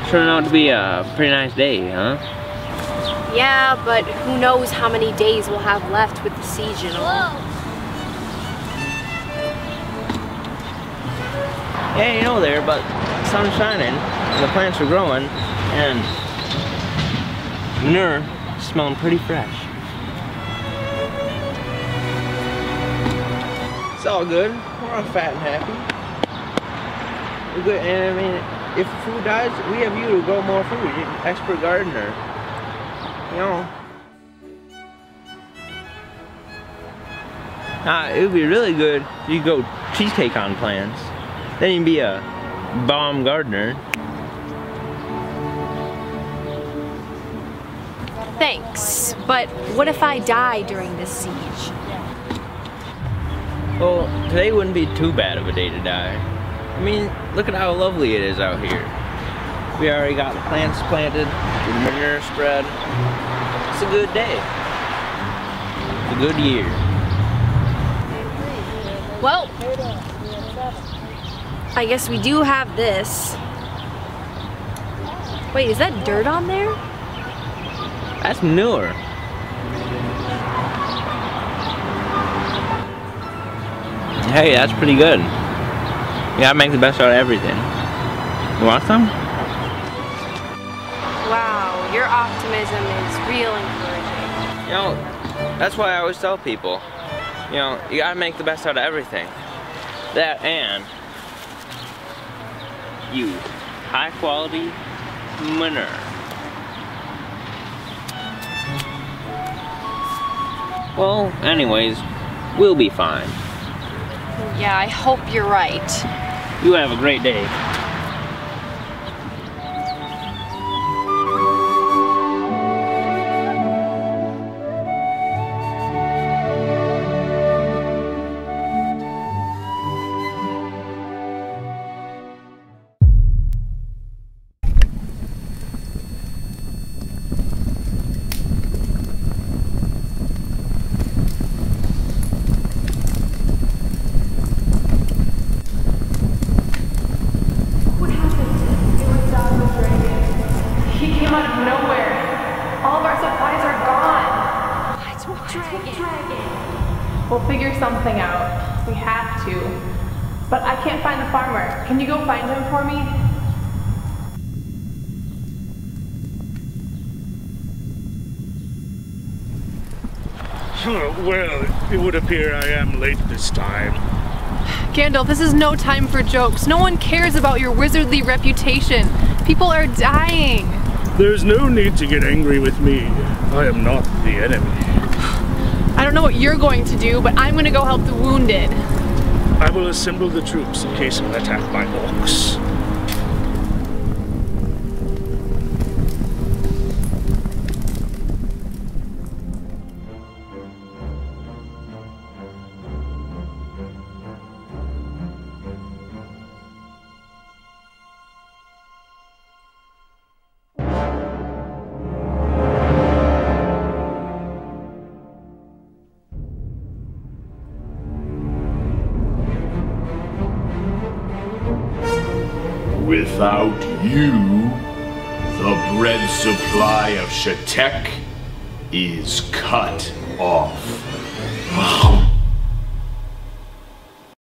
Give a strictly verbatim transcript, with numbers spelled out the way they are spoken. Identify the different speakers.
Speaker 1: Turned out to be a pretty nice day, huh?
Speaker 2: Yeah, but who knows how many days we'll have left with the siege and all.
Speaker 1: Yeah, you know there, but the sun's shining, and the plants are growing, and manure is smelling pretty fresh. It's all good. We're all fat and happy. We're good, and I mean, if food dies, we have you to grow more food. You're an expert gardener. You know. Ah, it would be really good if you go cheesecake on plants. Then you'd be a bomb gardener.
Speaker 2: Thanks, but what if I die during this siege?
Speaker 1: Well, today wouldn't be too bad of a day to die. I mean, look at how lovely it is out here. We already got the plants planted, the manure spread. It's a good day. It's a good year.
Speaker 2: Well, I guess we do have this. Wait, is that dirt on there?
Speaker 1: That's manure. Hey, that's pretty good. You gotta make the best out of everything. You want some?
Speaker 2: Wow, your optimism is real encouraging.
Speaker 1: You know, that's why I always tell people, you know, you gotta make the best out of everything. That and use high quality manure. Well, anyways, we'll be fine.
Speaker 2: Yeah, I hope you're right.
Speaker 1: You have a great day.
Speaker 3: We'll figure something out. We have to. But I can't find the farmer. Can you go find him for me?
Speaker 4: Well, it would appear I am late this time.
Speaker 3: Gandalf, this is no time for jokes. No one cares about your wizardly reputation. People are dying.
Speaker 4: There's no need to get angry with me. I am not the enemy.
Speaker 3: I don't know what you're going to do, but I'm going to go help the wounded.
Speaker 4: I will assemble the troops in case of an attack by orcs.
Speaker 5: Without you, the bread supply of Shatek is cut off.